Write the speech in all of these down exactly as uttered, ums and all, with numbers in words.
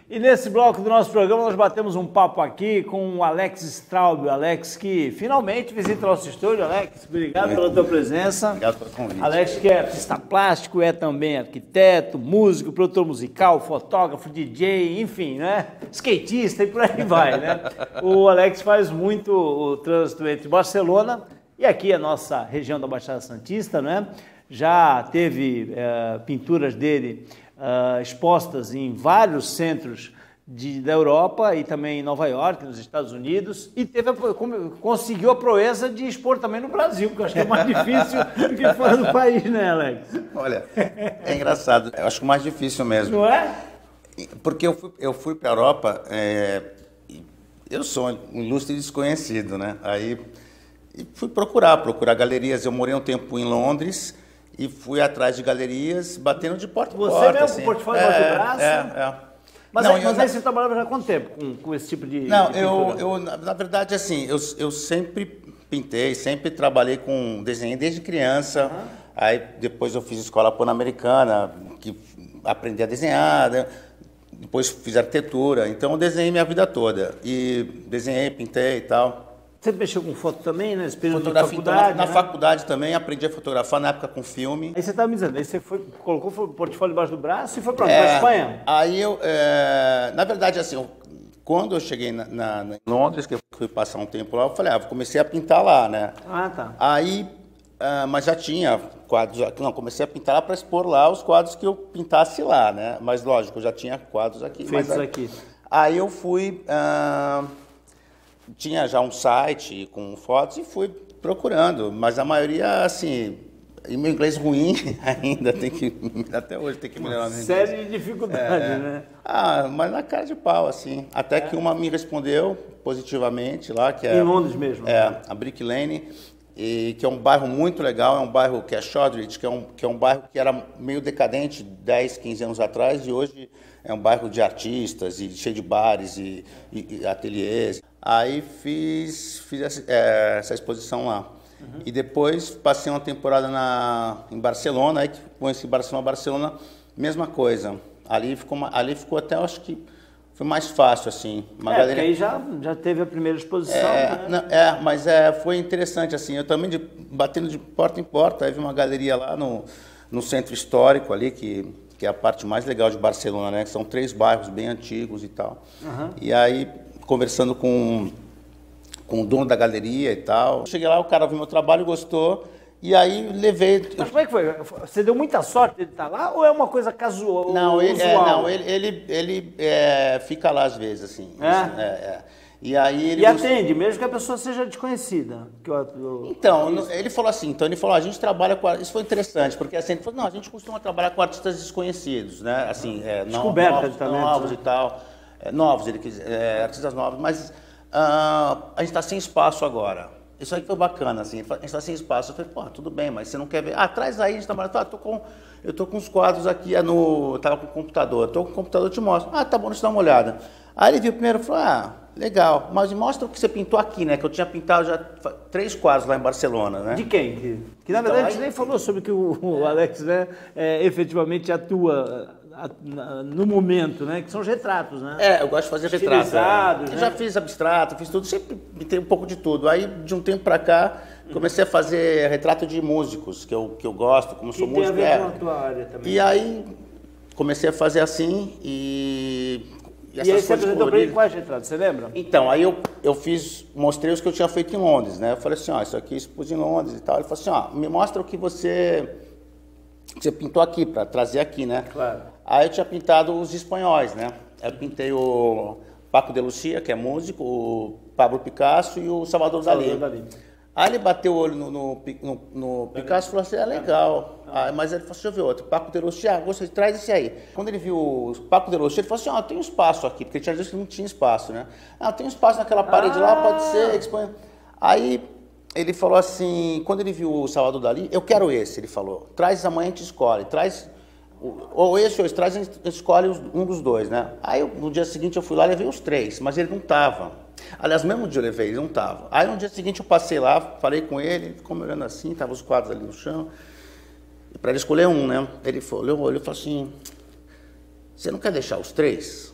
E nesse bloco do nosso programa nós batemos um papo aqui com o Alex Straub, o Alex que finalmente visita o nosso estúdio. Alex, obrigado pela tua presença. Obrigado pelo convite. Alex que é artista plástico, é também arquiteto, músico, produtor musical, fotógrafo, D J, enfim, né? Skatista e por aí vai, né? O Alex faz muito o trânsito entre Barcelona e aqui a nossa região da Baixada Santista, né? Já teve é, pinturas dele Uh, expostas em vários centros de, da Europa e também em Nova York, nos Estados Unidos, e teve a, conseguiu a proeza de expor também no Brasil, que eu acho que é mais difícil do que fora do país, né, Alex? Olha, é engraçado, eu acho que o mais difícil mesmo. Não é? Porque eu fui, eu fui para a Europa, é, eu sou um ilustre desconhecido, né? Aí e fui procurar, procurar galerias. Eu morei um tempo em Londres, e fui atrás de galerias, batendo de porta em porta. Você mesmo, assim. com o portfólio embaixo do braço? É, é. Mas, não, aí, eu, mas aí você trabalhava já há quanto tempo com, com esse tipo de Não, de eu, eu, na verdade, assim, eu, eu sempre pintei, sempre trabalhei com desenho desde criança. Uhum. Aí depois eu fiz escola pan-americana, que aprendi a desenhar, né? Depois fiz arquitetura. Então eu desenhei minha vida toda. E desenhei, pintei e tal. Você mexeu com foto também, né? Esse período Fotografia, de faculdade, então, na, né? na faculdade também, aprendi a fotografar na época com filme. Aí você estava me dizendo, aí você foi, colocou o portfólio debaixo do braço e foi para é, a Espanha? Aí eu, é, na verdade, assim, eu, quando eu cheguei na, na, na Londres, que eu fui passar um tempo lá, eu falei, ah, comecei a pintar lá, né? Ah, tá. Aí, uh, mas já tinha quadros, não, comecei a pintar lá para expor lá os quadros que eu pintasse lá, né? Mas lógico, eu já tinha quadros aqui. Feitos mas, aqui. Aí eu fui... Uh, tinha já um site com fotos e fui procurando, mas a maioria, assim, e meu inglês ruim ainda, tem que, até hoje tem que melhorar. Uma série de dificuldades, é, né? Ah, mas na cara de pau, assim, até é. que uma me respondeu positivamente lá, que é... Em Londres mesmo? É, a Brick Lane, e, que é um bairro muito legal, é um bairro que é Shoreditch, que é um, que é um bairro que era meio decadente dez, quinze anos atrás, e hoje é um bairro de artistas, e cheio de bares e, e, e ateliês. Aí fiz, fiz essa, é, essa exposição lá. Uhum. E depois passei uma temporada na, em Barcelona, aí que conheci Barcelona, Barcelona, mesma coisa. Ali ficou, ali ficou até, eu acho que foi mais fácil, assim. Uma é, galera... porque aí já, já teve a primeira exposição, é, né? Não, é, mas é, foi interessante, assim, eu também de, batendo de porta em porta, aí vi uma galeria lá no, no centro histórico ali, que, que é a parte mais legal de Barcelona, né? Que são três bairros bem antigos e tal. Uhum. E aí... conversando com, com o dono da galeria e tal. Cheguei lá, o cara viu meu trabalho, gostou, e aí levei... Mas como é que foi? Você deu muita sorte de estar lá ou é uma coisa casual? Não, ele, é, não, ele, ele, ele é, fica lá às vezes, assim. É? É, é. E aí ele e gostou... atende, mesmo que a pessoa seja desconhecida. Que eu, eu... Então, isso. Ele falou assim, então ele falou, a gente trabalha com... Isso foi interessante, porque assim, ele falou, não, a gente costuma trabalhar com artistas desconhecidos, né? Assim, é, descoberta novos, de talentos, novos né? e tal. É, novos, ele quis, é, artistas novos, mas uh, a gente está sem espaço agora. Isso aí foi bacana, assim, a gente está sem espaço. Eu falei, pô, tudo bem, mas você não quer ver? Ah, traz aí, a gente trabalha. Ah, tô com, eu tô com os quadros aqui, é no, eu tava com o computador, eu tô com o computador, eu te mostro. Ah, tá bom, deixa eu dar uma olhada. Aí ele viu primeiro e falou, ah, legal, mas me mostra o que você pintou aqui, né? Que eu tinha pintado já três quadros lá em Barcelona, né? De quem? Que, que na verdade então, a gente aí... nem falou sobre que o, o Alex, né, é, efetivamente atua... no momento, né? Que são os retratos, né? É, eu gosto de fazer retratos. Né? Eu já fiz abstrato, fiz tudo, sempre tem um pouco de tudo. Aí, de um tempo pra cá, comecei a fazer retrato de músicos, que eu, que eu gosto, como que sou tem músico. A ver é. com a tua área também. E aí, comecei a fazer assim e... E, e aí você apresentou para ele quais retratos, você lembra? Então, aí eu, eu fiz, mostrei os que eu tinha feito em Londres, né? Eu falei assim, ó, isso aqui eu expus em Londres e tal. Ele falou assim, ó, me mostra o que você... Você pintou aqui, para trazer aqui, né? Claro. Aí eu tinha pintado os espanhóis, né? Eu pintei o Paco de Lucía, que é músico, o Pablo Picasso e o Salvador Dalí. Dalí. Aí ele bateu o olho no, no, no, no Picasso e falou assim, é legal. Aí, mas ele falou assim, deixa eu ver outro. Paco de Lucía, ah, você traz esse aí. Quando ele viu o Paco de Lucía, ele falou assim, ó, oh, tem um espaço aqui, porque ele tinha dito que não tinha espaço, né? Ah, tem um espaço naquela parede ah. lá, pode ser, expõe. Aí... ele falou assim, quando ele viu o Salvador Dalí, eu quero esse, ele falou, traz amanhã a gente escolhe, traz, ou esse ou esse, traz, a gente escolhe um dos dois, né? Aí no dia seguinte eu fui lá e levei os três, mas ele não tava. Aliás, mesmo dia eu levei, ele não tava. Aí no dia seguinte eu passei lá, falei com ele, ele ficou me olhando assim, tava os quadros ali no chão, e para ele escolher um, né? Ele falou, olhou, olhou e falou assim, você não quer deixar os três? Eu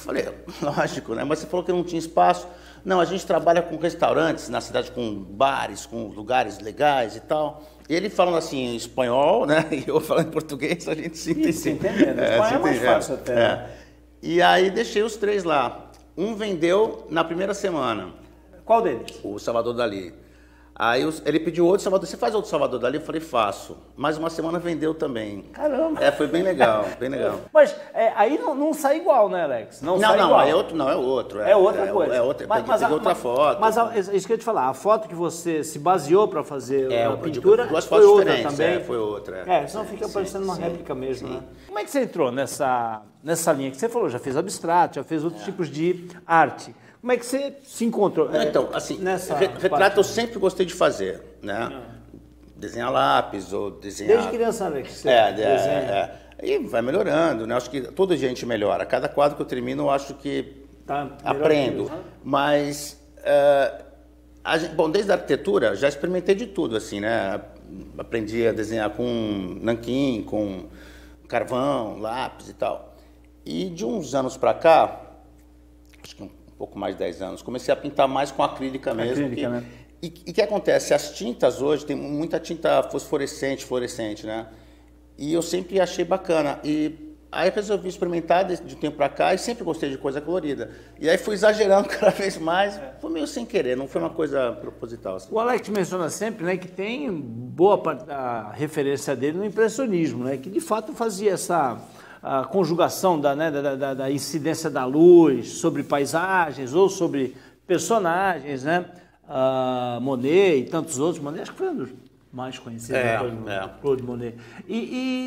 falei, lógico, né? Mas você falou que não tinha espaço. Não, a gente trabalha com restaurantes na cidade, com bares, com lugares legais e tal. Ele falando assim em espanhol, né? E eu falando em português, a gente se entende. Se entende, né? Espanhol é, é mais fácil até. É. E aí deixei os três lá. Um vendeu na primeira semana. Qual deles? O Salvador Dalí. Aí os, ele pediu outro Salvador. Você faz outro Salvador Dalí? Eu falei, faço. Mais uma semana vendeu também. Caramba! É, foi bem legal, bem legal. Mas é, aí não, não sai igual, né, Alex? Não, sai não, igual. é outro, não, é outro. É, é outra é, coisa. É, outra, mas, peguei, mas, peguei outra mas, foto. Mas a, isso que eu ia te falar, a foto que você se baseou para fazer é, a pintura duas foi fotos outra diferentes, também? É, foi outra. É, é senão fica sim, parecendo uma sim, réplica mesmo, sim. né? Como é que você entrou nessa, nessa linha que você falou? Já fez abstrato, já fez outros é. tipos de arte. Como é que você se encontrou? Não, então, assim, nessa re retrato parte? Eu sempre gostei de fazer, né? É. Desenhar lápis ou desenhar... Desde criança, Alex, você é, desenha. É, é. E vai melhorando, né? Acho que toda gente melhora. Cada quadro que eu termino, eu acho que tá aprendo. Que Mas, uh, a gente, bom, desde a arquitetura, já experimentei de tudo, assim, né? Aprendi a desenhar com nanquim, com carvão, lápis e tal. E de uns anos para cá, acho que um pouco mais de dez anos, comecei a pintar mais com acrílica mesmo. Acrílica, que, né? E o que acontece? As tintas hoje, tem muita tinta fosforescente, fluorescente, né? E eu sempre achei bacana. E aí eu resolvi experimentar de, de um tempo para cá e sempre gostei de coisa colorida. E aí fui exagerando cada vez mais, foi meio sem querer, não foi uma coisa proposital. Assim. O Alex menciona sempre, né, que tem boa parte da referência dele no impressionismo, né? Que de fato fazia essa... a conjugação da, né, da, da, da incidência da luz sobre paisagens ou sobre personagens, né? Uh, Monet e tantos outros. Monet acho que foi um dos mais conhecidos, é, depois do é. Claude Monet. E,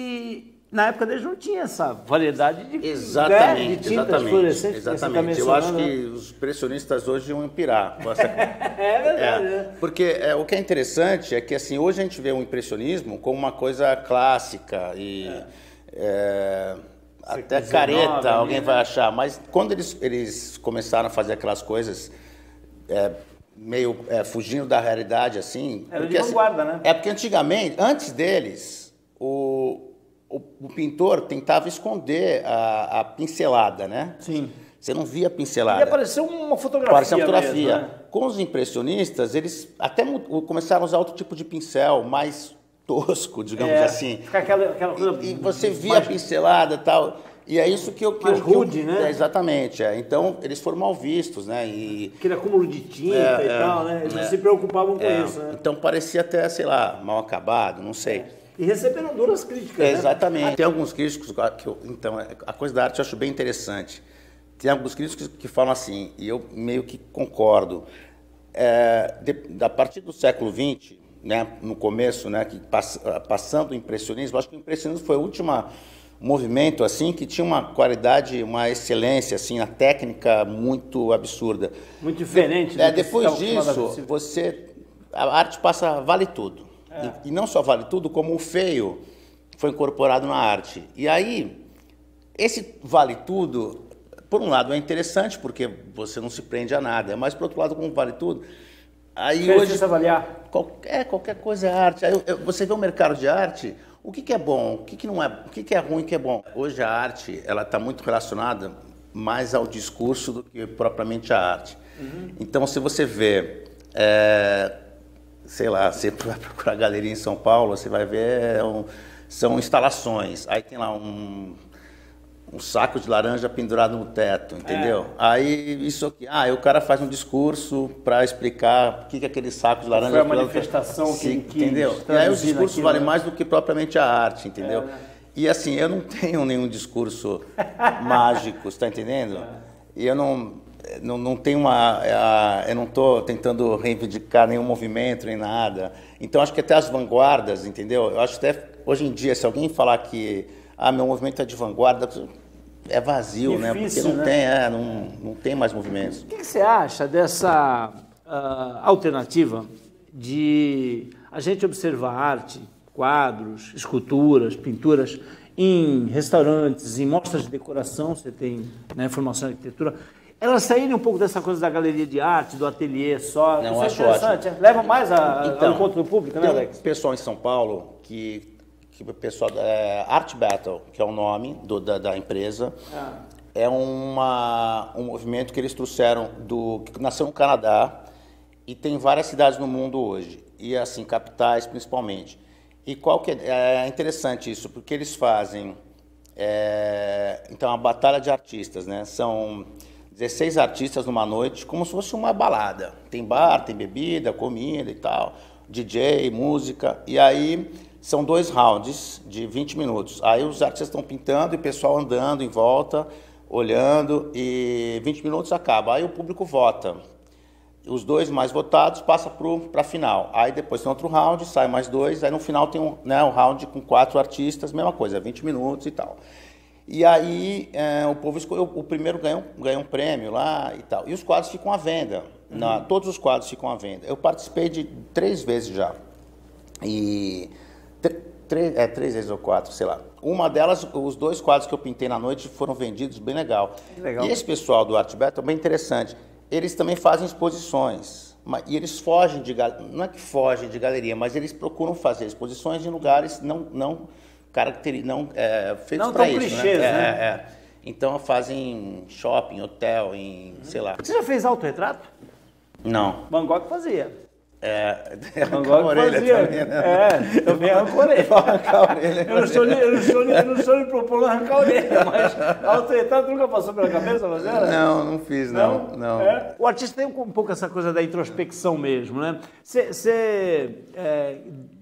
e na época deles não tinha essa variedade de, exatamente, né, de tintas exatamente, fluorescentes. exatamente. Eu acho que os impressionistas hoje iam pirar. Com essa... é verdade. É. Porque é, o que é interessante é que assim, hoje a gente vê o impressionismo como uma coisa clássica e... É. É... Até careta alguém né? vai achar, mas quando eles, eles começaram a fazer aquelas coisas é, meio é, fugindo da realidade, assim... Era porque, de vanguarda, assim, né? É porque antigamente, antes deles, o, o, o pintor tentava esconder a, a pincelada, né? Sim. Você não via a pincelada. E apareceu uma fotografia Parecia uma fotografia. Mesmo, né? Com os impressionistas, eles até começaram a usar outro tipo de pincel, mais tosco, digamos é, assim. Aquela, aquela coisa e, e você via mais... a pincelada e tal. E é isso que eu... Que mais eu, que rude, eu, né? É, exatamente. É. Então, eles foram mal vistos, né? E, aquele acúmulo de tinta é, e é, tal, né? Eles é, se preocupavam com é, isso, né? Então, parecia até, sei lá, mal acabado, não sei. É. E receberam duras críticas, é, né? Exatamente. Tem alguns críticos que eu... Então, a coisa da arte eu acho bem interessante. Tem alguns críticos que falam assim, e eu meio que concordo. É, de, a partir do século vinte, né, no começo, né, que pass, passando o impressionismo, acho que o impressionismo foi o último movimento assim que tinha uma qualidade, uma excelência assim, a técnica muito absurda. Muito diferente. De, é, depois disso, você a arte passa vale tudo. É. E, e não só vale tudo, como o feio foi incorporado na arte. E aí esse vale tudo, por um lado é interessante porque você não se prende a nada, mas por outro lado, como vale tudo, aí Fez hoje você avaliar. Qualquer, qualquer coisa é arte. Aí, eu, você vê o mercado de arte, o que, que é bom, o que, que não é, o que, que é ruim, o que é bom. Hoje a arte ela está muito relacionada mais ao discurso do que propriamente à arte. Uhum. Então, se você vê, é, sei lá, você vai procurar galeria em São Paulo, você vai ver, é um, são instalações. Aí tem lá um... um saco de laranja pendurado no teto, entendeu? É. Aí isso aqui, ah, o cara faz um discurso para explicar o que é aquele saco de laranja. Foi a manifestação que, Sim, que entendeu? E aí o discurso naquilo, vale né? mais do que propriamente a arte, entendeu? É. E assim, eu não tenho nenhum discurso mágico, está entendendo? É. E eu não, não, não tenho uma, eu não estou tentando reivindicar nenhum movimento nem nada. Então acho que até as vanguardas, entendeu? Eu acho até hoje em dia, se alguém falar que ah, meu movimento é de vanguarda, é vazio, difícil, né? Porque não, né? Tem, é, não, não tem mais movimentos. O que, que você acha dessa uh, alternativa de a gente observar arte, quadros, esculturas, pinturas em restaurantes, em mostras de decoração, você tem, né, formação em arquitetura, elas saírem um pouco dessa coisa da galeria de arte, do ateliê só. Não, isso acho é interessante. ótimo. Leva mais a, então, ao encontro do público, né, Alex? Tem um pessoal em São Paulo que... que o pessoal é, Art Battle, que é o nome do, da, da empresa, ah. é uma, um movimento que eles trouxeram, do, que nasceu no Canadá e tem várias cidades no mundo hoje, e assim, capitais principalmente. E qual que é, é interessante isso, porque eles fazem, é, então, a batalha de artistas, né? São dezesseis artistas numa noite, como se fosse uma balada. Tem bar, tem bebida, comida e tal, D J, música, e aí são dois rounds de vinte minutos. Aí os artistas estão pintando e o pessoal andando em volta, olhando, e vinte minutos acaba. Aí o público vota. Os dois mais votados passam para a final. Aí depois tem outro round, sai mais dois, aí no final tem um, né, um round com quatro artistas, mesma coisa, vinte minutos e tal. E aí é, o povo escolheu, o primeiro ganha, ganha um prêmio lá e tal. E os quadros ficam à venda, uhum. na, todos os quadros ficam à venda. Eu participei de três vezes já. E três, é, três vezes ou quatro, sei lá. Uma delas, os dois quadros que eu pintei na noite foram vendidos, bem legal. legal. E esse pessoal do Art Battle é bem interessante. Eles também fazem exposições, e eles fogem de, não é que fogem de galeria, mas eles procuram fazer exposições em lugares não, não, caracteri, não é, feitos para isso. Clichês, né? né? É, é. Então fazem shopping, hotel, em, sei lá. Você já fez autorretrato? Não. Van Gogh fazia. É, Van Gogh fazia. Também, né? É, também arrancou a orelha. Eu não estou nem, eu não estou nem, eu não estou nem propondo arrancar a orelha, mas autorretrato nunca passou pela cabeça, mas era? Não, não fiz, não. não. não. É? O artista tem um pouco essa coisa da introspecção mesmo, né? Você é,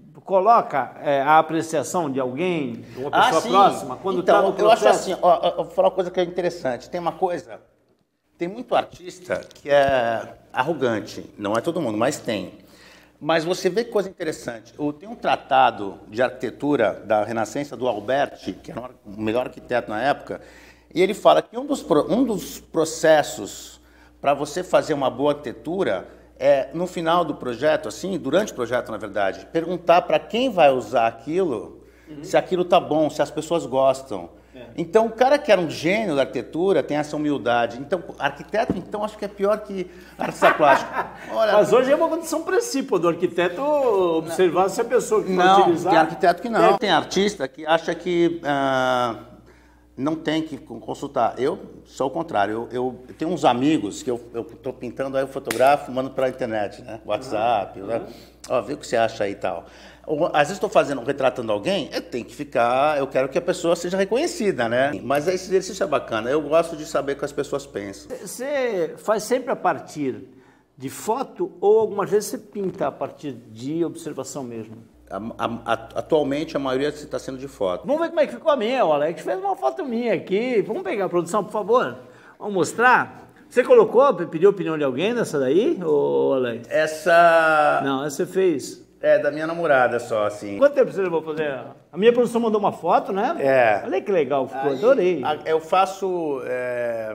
coloca é, a apreciação de alguém, de uma pessoa ah, sim. próxima, quando está então, no processo? Eu acho assim, ó, eu vou falar uma coisa que é interessante. Tem uma coisa, tem muito artista que é arrogante, não é todo mundo, mas tem. Mas você vê que coisa interessante. Tem um tratado de arquitetura da Renascença do Alberti, que era o melhor arquiteto na época, e ele fala que um dos, um dos processos para você fazer uma boa arquitetura é, no final do projeto, assim, durante o projeto, na verdade, perguntar para quem vai usar aquilo, uhum. se aquilo está bom, se as pessoas gostam. É. Então, o cara que era um gênio da arquitetura tem essa humildade. Então, arquiteto, então, acho que é pior que artista plástico. Olha, mas hoje é uma condição princípio do arquiteto observar não. se a pessoa que não, utilizar... tem arquiteto que não. Tem artista que acha que uh, não tem que consultar. Eu sou o contrário. Eu, eu tenho uns amigos que eu estou pintando, aí eu fotografo, mando para a internet, né? WhatsApp, uhum. né? Ó, vê o que você acha aí e tal. Às vezes estou fazendo, retratando alguém, eu tenho que ficar, eu quero que a pessoa seja reconhecida, né? Mas esse exercício é bacana, eu gosto de saber o que as pessoas pensam. Você faz sempre a partir de foto ou algumas vezes você pinta a partir de observação mesmo? A, a, a, atualmente a maioria está sendo de foto. Vamos ver como é que ficou a minha, o Alex fez uma foto minha aqui, vamos pegar a produção, por favor? Vamos mostrar? Você colocou, pediu a opinião de alguém nessa daí, ô Alex? Essa... Não, essa você fez... É, da minha namorada só, assim. Quanto tempo você levou pra fazer? A minha produção mandou uma foto, né? É. Olha que legal, ficou, Aí, adorei. Eu faço é,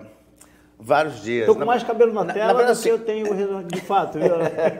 vários dias. Tô com mais cabelo na, na tela na verdade, do que eu tenho de fato, viu?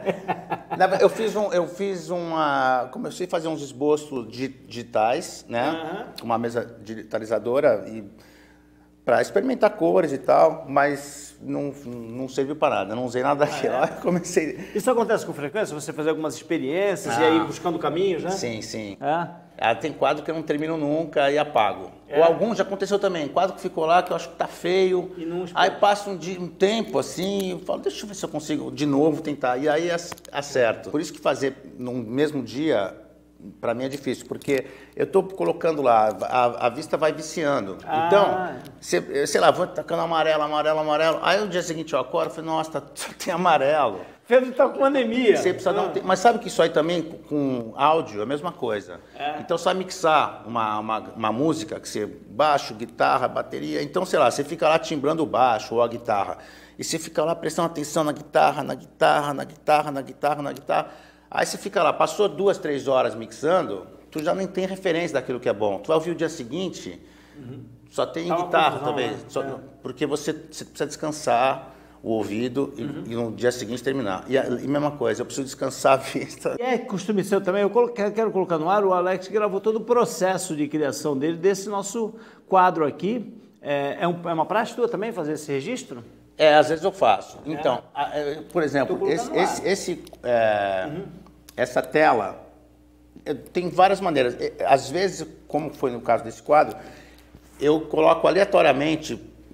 eu fiz, um, eu fiz uma... Comecei a fazer uns esboços digitais, né? Uhum. Com uma mesa digitalizadora e... para experimentar cores e tal, mas não, não serviu para nada, não usei nada daquilo. Ah, é? Comecei... Isso acontece com frequência? Você fazer algumas experiências ah, e aí buscando caminhos, né? Sim, sim. É? Ah, tem quadro que eu não termino nunca e apago. É. Ou alguns já aconteceu também, quadro que ficou lá que eu acho que tá feio, e não aí passa um, dia, um tempo assim, eu falo, deixa eu ver se eu consigo de novo tentar, e aí acerto. Por isso que fazer no mesmo dia... Para mim é difícil, porque eu estou colocando lá, a, a vista vai viciando. Ah. Então, cê, sei lá, vou tacando amarelo, amarelo, amarelo. Aí no dia seguinte eu acordo e falei, nossa, só tem amarelo. Pedro está com anemia. Você precisa ah. dar um tempo. Mas sabe que isso aí também, com áudio, é a mesma coisa. É. Então, você vai mixar uma, uma, uma música, que você baixo, guitarra, bateria. Então, sei lá, você fica lá timbrando o baixo ou a guitarra. E você fica lá prestando atenção na guitarra, na guitarra, na guitarra, na guitarra, na guitarra. Aí você fica lá, passou duas, três horas mixando, tu já nem tem referência daquilo que é bom. Tu vai ouvir o dia seguinte, uhum. só tem tá guitarra talvez, né? só, é. porque você, você precisa descansar o ouvido e, uhum. e no dia seguinte terminar. E a e mesma coisa, eu preciso descansar a vista. E é costume seu também, eu coloquei, quero colocar no ar, o Alex gravou todo o processo de criação dele, desse nosso quadro aqui. É, é, um, é uma praxe tua também fazer esse registro? É, às vezes eu faço. É. Então, a, a, por exemplo, esse, esse, esse, é, uhum. essa tela tem várias maneiras. Às vezes, como foi no caso desse quadro, eu coloco aleatoriamente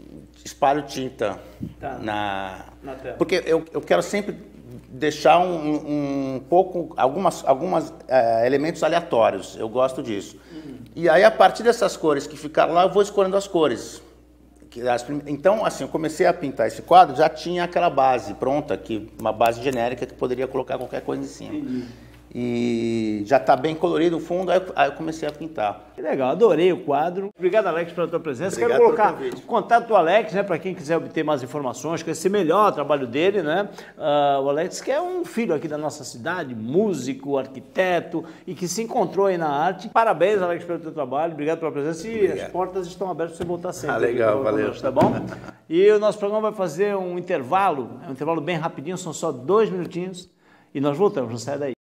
espalho tinta Tá. na... Na tela. Porque eu, eu quero sempre deixar um, um pouco, algumas, algumas é, elementos aleatórios, eu gosto disso. Uhum. E aí, a partir dessas cores que ficaram lá, eu vou escolhendo as cores. Então, assim, eu comecei a pintar esse quadro, já tinha aquela base pronta, que, uma base genérica que poderia colocar qualquer coisa em cima. Entendi. E já está bem colorido o fundo, aí eu, aí eu comecei a pintar. Que legal, adorei o quadro. Obrigado, Alex, pela tua presença. Obrigado. Quero colocar o contato do Alex, né, para quem quiser obter mais informações, conhecer melhor o trabalho dele, né? Uh, o Alex, que é um filho aqui da nossa cidade, músico, arquiteto e que se encontrou aí na arte. Parabéns, Alex, pelo teu trabalho. Obrigado pela presença e Obrigado. As portas estão abertas para você voltar sempre. Ah, legal, valeu. Tá bom? E o nosso programa vai fazer um intervalo, é um intervalo bem rapidinho, são só dois minutinhos e nós voltamos, não sai daí.